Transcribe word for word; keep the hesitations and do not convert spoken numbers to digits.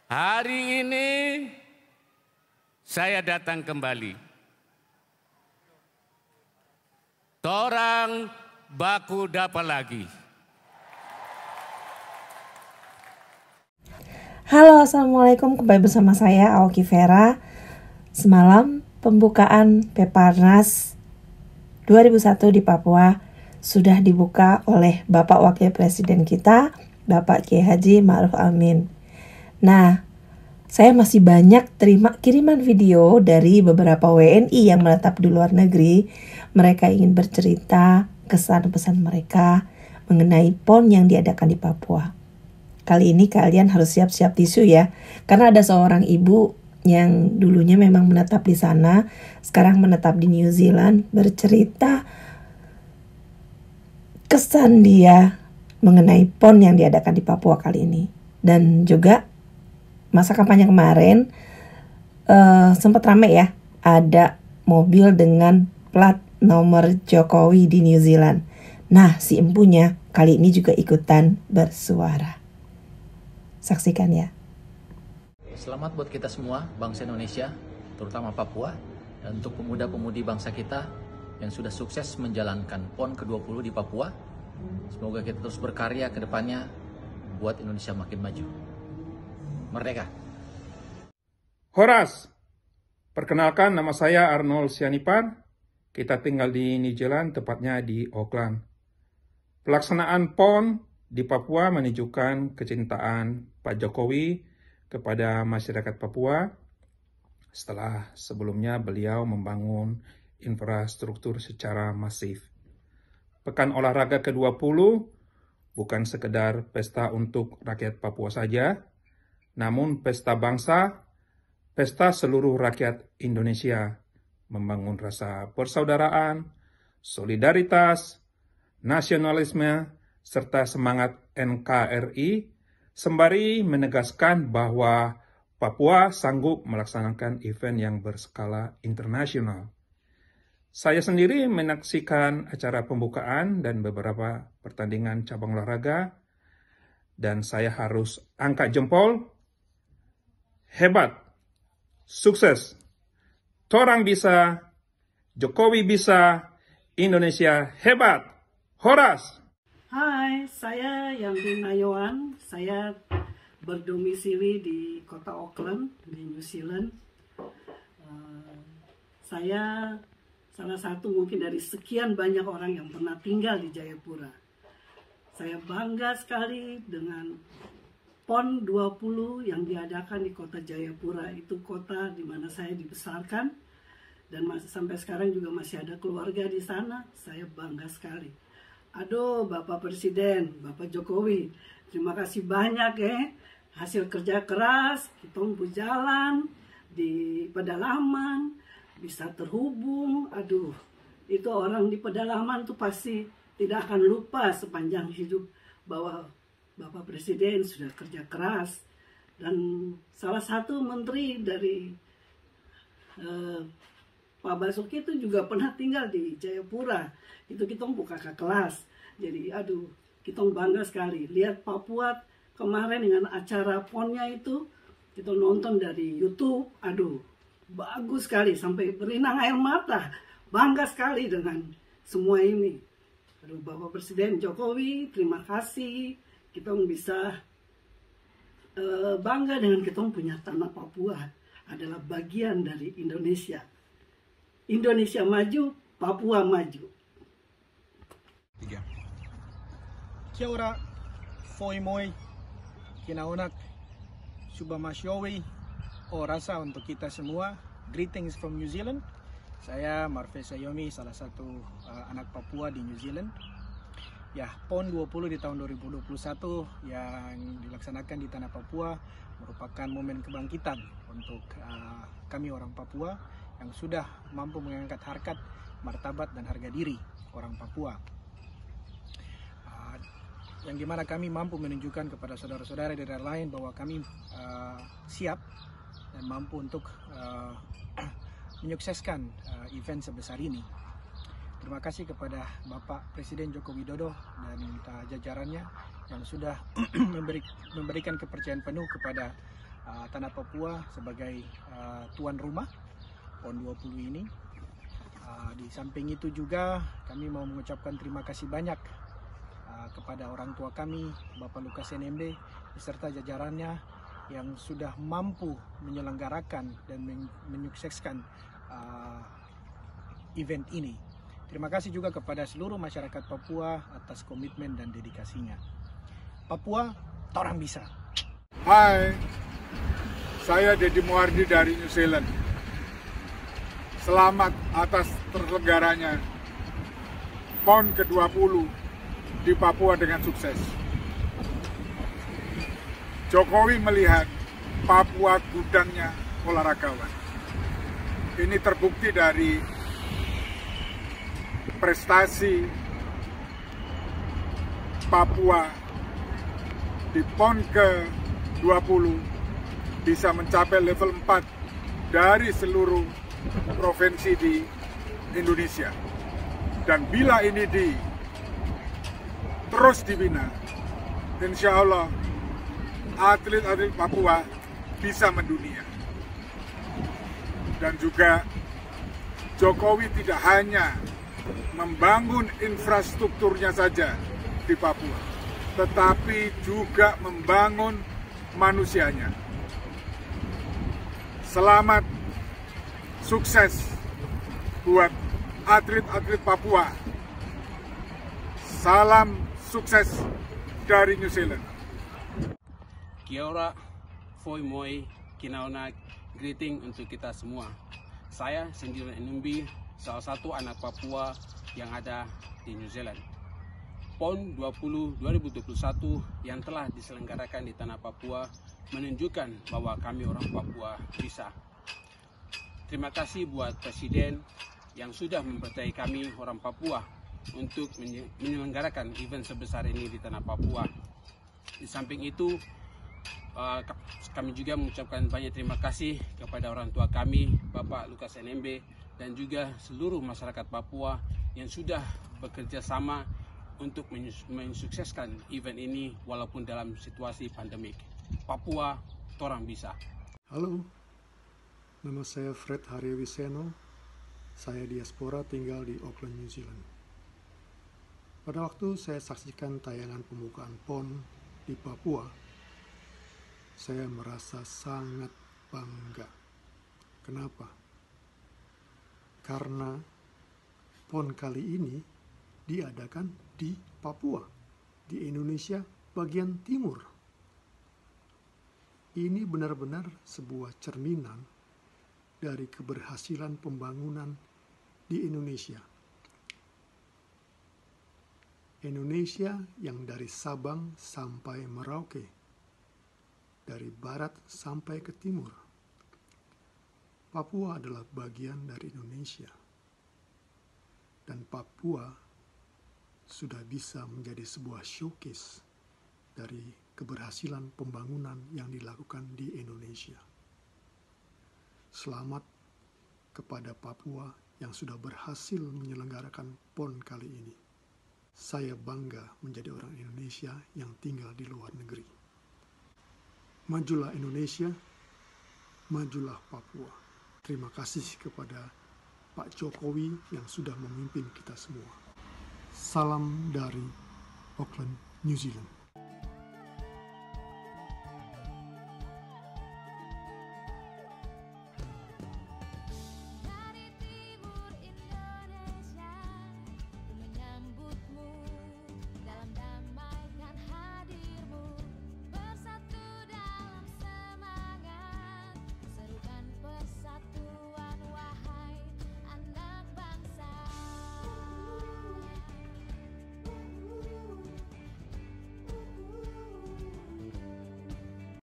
Hari ini saya datang kembali. Torang baku dapat lagi. Halo, assalamualaikum, kembali bersama saya Aoki Vera. Semalam pembukaan Peparnas dua ribu satu di Papua sudah dibuka oleh Bapak Wakil Presiden kita, Bapak Kiai Haji Ma'ruf Amin. Nah, saya masih banyak terima kiriman video dari beberapa W N I yang menetap di luar negeri. Mereka ingin bercerita kesan pesan mereka mengenai P O N yang diadakan di Papua. Kali ini kalian harus siap-siap tisu ya, karena ada seorang ibu yang dulunya memang menetap di sana, sekarang menetap di New Zealand, bercerita kesan dia mengenai P O N yang diadakan di Papua kali ini. Dan juga masa kampanye kemarin uh, sempat rame ya, ada mobil dengan plat nomor Jokowi di New Zealand. Nah, si empunya kali ini juga ikutan bersuara. Saksikan ya. Selamat buat kita semua, bangsa Indonesia, terutama Papua, dan untuk pemuda-pemudi bangsa kita yang sudah sukses menjalankan P O N ke dua puluh di Papua. Semoga kita terus berkarya ke depannya buat Indonesia makin maju. Merdeka! Horas, perkenalkan nama saya Arnold Sianipar. Kita tinggal di New Zealand, tepatnya di Auckland. Pelaksanaan P O N di Papua menunjukkan kecintaan Pak Jokowi kepada masyarakat Papua setelah sebelumnya beliau membangun infrastruktur secara masif. Pekan Olahraga ke dua puluh bukan sekedar pesta untuk rakyat Papua saja, namun pesta bangsa, pesta seluruh rakyat Indonesia, membangun rasa persaudaraan, solidaritas, nasionalisme, serta semangat N K R I, sembari menegaskan bahwa Papua sanggup melaksanakan event yang berskala internasional. Saya sendiri menyaksikan acara pembukaan dan beberapa pertandingan cabang olahraga, dan saya harus angkat jempol. Hebat, sukses, torang bisa, Jokowi bisa, Indonesia hebat, horas! Hai, saya Yang Nayoan. Saya berdomisili di kota Auckland, di New Zealand. Uh, saya salah satu mungkin dari sekian banyak orang yang pernah tinggal di Jayapura. Saya bangga sekali dengan P O N dua puluh yang diadakan di kota Jayapura. Itu kota di mana saya dibesarkan dan masih sampai sekarang juga masih ada keluarga di sana. Saya bangga sekali. Aduh, Bapak Presiden, Bapak Jokowi, terima kasih banyak ya. Hasil kerja keras, kita berjalan di pedalaman, bisa terhubung. Aduh, itu orang di pedalaman tuh pasti tidak akan lupa sepanjang hidup bahwa Bapak Presiden sudah kerja keras. Dan salah satu menteri dari eh, Pak Basuki itu juga pernah tinggal di Jayapura. Itu kita buka ke kelas. Jadi aduh, kita bangga sekali. Lihat Papua kemarin dengan acara P O N-nya itu, kita nonton dari YouTube. Aduh, bagus sekali sampai berinang air mata. Bangga sekali dengan semua ini. Aduh, Bapak Presiden Jokowi, terima kasih. Kita bisa uh, bangga dengan kita punya tanah Papua adalah bagian dari Indonesia. Indonesia maju, Papua maju. Tiga. Kia ora, foi moi, kinaunak, subamasyowi, o rasa untuk kita semua. Greetings from New Zealand. Saya Marve Sayomi, salah satu uh, anak Papua di New Zealand. Ya, P O N dua puluh di tahun dua ribu dua puluh satu yang dilaksanakan di tanah Papua merupakan momen kebangkitan untuk uh, kami orang Papua yang sudah mampu mengangkat harkat, martabat, dan harga diri orang Papua. Uh, yang dimana kami mampu menunjukkan kepada saudara-saudara di daerah lain bahwa kami uh, siap dan mampu untuk uh, menyukseskan uh, event sebesar ini. Terima kasih kepada Bapak Presiden Joko Widodo dan uh, jajarannya yang sudah memberi, memberikan kepercayaan penuh kepada uh, tanah Papua sebagai uh, tuan rumah PON dua puluh ini. Uh, di samping itu juga kami mau mengucapkan terima kasih banyak uh, kepada orang tua kami, Bapak Lukas N M B beserta jajarannya yang sudah mampu menyelenggarakan dan men menyukseskan uh, event ini. Terima kasih juga kepada seluruh masyarakat Papua atas komitmen dan dedikasinya. Papua, torang bisa. Hai, saya Deddy Muardi dari New Zealand. Selamat atas terselenggaranya PON ke dua puluh di Papua dengan sukses. Jokowi melihat Papua gudangnya olahragawan. Ini terbukti dari prestasi Papua di PON ke dua puluh bisa mencapai level empat dari seluruh provinsi di Indonesia. Dan bila ini di terus dibina, insya Allah atlet-atlet Papua bisa mendunia. Dan juga Jokowi tidak hanya membangun infrastrukturnya saja di Papua, tetapi juga membangun manusianya. Selamat, sukses buat atlet-atlet Papua. Salam sukses dari New Zealand. Kia ora, foi moi, kinaona, greeting untuk kita semua. Saya Sendirian Enumbi, salah satu anak Papua yang ada di New Zealand. PON dua puluh dua ribu dua puluh satu yang telah diselenggarakan di tanah Papua menunjukkan bahwa kami orang Papua bisa. Terima kasih buat Presiden yang sudah mempercayai kami orang Papua untuk menyelenggarakan event sebesar ini di tanah Papua. Di samping itu, kami juga mengucapkan banyak terima kasih kepada orang tua kami, Bapak Lukas N M B, dan juga seluruh masyarakat Papua yang sudah bekerja sama untuk mensukseskan event ini walaupun dalam situasi pandemik. Papua, torang bisa. Halo. Nama saya Fred Haryawiseno, saya diaspora tinggal di Auckland, New Zealand. Pada waktu saya saksikan tayangan pembukaan PON di Papua, saya merasa sangat bangga. Kenapa? Karena PON kali ini diadakan di Papua, di Indonesia bagian timur. Ini benar-benar sebuah cerminan dari keberhasilan pembangunan di Indonesia. Indonesia yang dari Sabang sampai Merauke, dari barat sampai ke timur. Papua adalah bagian dari Indonesia. Dan Papua sudah bisa menjadi sebuah showcase dari keberhasilan pembangunan yang dilakukan di Indonesia. Selamat kepada Papua yang sudah berhasil menyelenggarakan PON kali ini. Saya bangga menjadi orang Indonesia yang tinggal di luar negeri. Majulah Indonesia, majulah Papua. Terima kasih kepada Pak Jokowi yang sudah memimpin kita semua. Salam dari Auckland, New Zealand.